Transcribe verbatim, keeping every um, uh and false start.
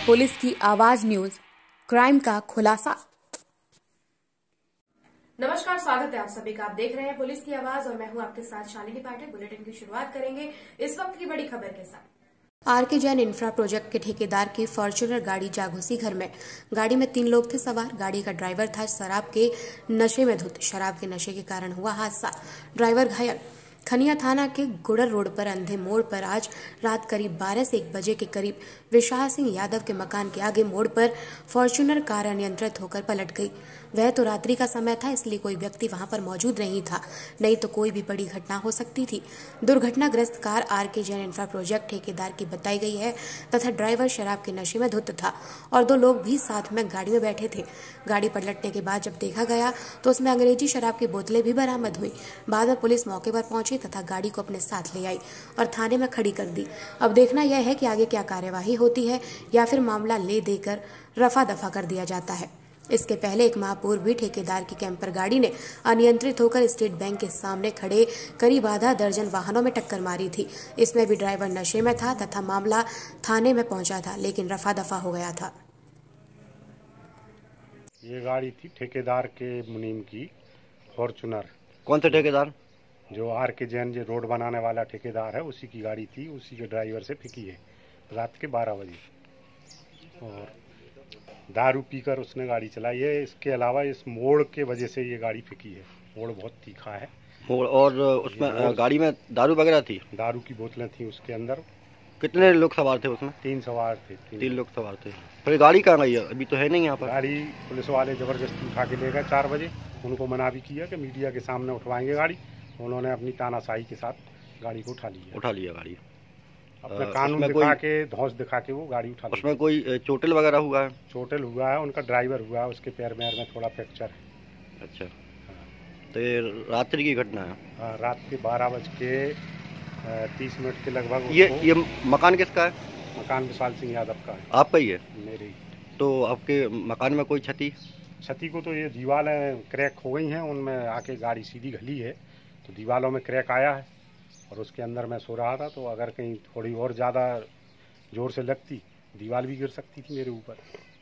Police की आवाज news, crime का खुलासा। नमस्कार, स्वागत है आप सभी का। आप देख रहे हैं पुलिस की आवाज और मैं हूं आपके साथ शालिनी पाठक। बुलेटिन की शुरुआत करेंगे इस वक्त की बड़ी खबर के साथ। आर के जैन इंफ्रा प्रोजेक्ट के ठेकेदार की फॉर्च्यूनर गाड़ी जा घुसी घर में। गाड़ी में तीन लोग थे सवार। गाड़ी का ड्राइवर था शराब के नशे में धुत। शराब के नशे के कारण हुआ हादसा, ड्राइवर घायल। खनिया थाना के गुड़र रोड पर अंधे मोड़ पर आज रात करीब बारह से एक बजे के करीब विशाल सिंह यादव के मकान के आगे मोड़ पर फॉर्च्यूनर कार अनियंत्रित होकर पलट गई। वह तो रात्रि का समय था, इसलिए कोई व्यक्ति वहां पर मौजूद नहीं था, नहीं तो कोई भी बड़ी घटना हो सकती थी। दुर्घटनाग्रस्त कार आर के जैन इंफ्रा प्रोजेक्ट ठेकेदार की बताई गई है तथा ड्राइवर शराब के नशे में धुत था और दो लोग भी साथ में गाड़ी में बैठे थे। गाड़ी पलटने के बाद जब देखा गया तो उसमें अंग्रेजी शराब की बोतलें भी बरामद हुई। बाद में पुलिस मौके पर पहुंची तथा गाड़ी को अपने साथ ले आई और थाने में खड़ी कर दी। अब देखना यह है कि आगे क्या कार्यवाही होती है या फिर मामला ले देकर रफा दफा कर दिया जाता है। इसके पहले एक माह पूर्व भी ठेकेदार की कैंपर गाड़ी ने अनियंत्रित होकर स्टेट बैंक के सामने खड़े करीब आधा दर्जन वाहनों में टक्कर मारी थी। इसमें भी ड्राइवर नशे में था तथा मामला थाने में पहुंचा था, लेकिन रफा दफा हो गया था। ये गाड़ी थी ठेकेदार के मुनीम की फॉर्च्यूनर। कौन सा ठेकेदार? जो आर के जैन जो रोड बनाने वाला ठेकेदार है, उसी की गाड़ी थी। उसी के ड्राइवर से फिकी है रात के बारह बजे और दारू पीकर उसने गाड़ी चलाई है। इसके अलावा इस मोड़ के वजह से ये गाड़ी फिकी है। मोड़ बहुत तीखा है। मोड़ और उसमें गाड़ी में दारू वगैरह थी? दारू की बोतलें थी उसके अंदर। कितने लोग सवार थे उसमें? तीन सवार थे। तीन, तीन लोग सवार थे। फिर गाड़ी कहाँ गई है? अभी तो है नहीं यहाँ पर। गाड़ी पुलिस वाले जबरदस्ती उठा के ले गए चार बजे। उनको मना भी किया कि मीडिया के सामने उठवाएंगे गाड़ी। उन्होंने अपनी तानाशाही के साथ गाड़ी को उठा लिया उठा लिया गाड़ी अपने कानून दिखा के, धौंस दिखा के वो गाड़ी उठा ली। उसमें कोई चोटिल वगैरह हुआ है? चोटिल हुआ है, उनका ड्राइवर हुआ है, उसके पैर में थोड़ा फ्रैक्चर है। अच्छा, तो ये रात्रि की घटना है? हाँ, रात के बारह बज के तीस मिनट के लगभग। ये ये मकान किसका है? मकान विशाल सिंह यादव का है। आपका ही है? मेरे ही। तो आपके मकान में कोई क्षति? क्षति को तो ये दीवारें क्रैक हो गई हैं, उनमें आके गाड़ी सीधी घली है तो दीवारों में क्रैक आया है और उसके अंदर मैं सो रहा था, तो अगर कहीं थोड़ी और ज़्यादा जोर से लगती दीवार भी गिर सकती थी मेरे ऊपर।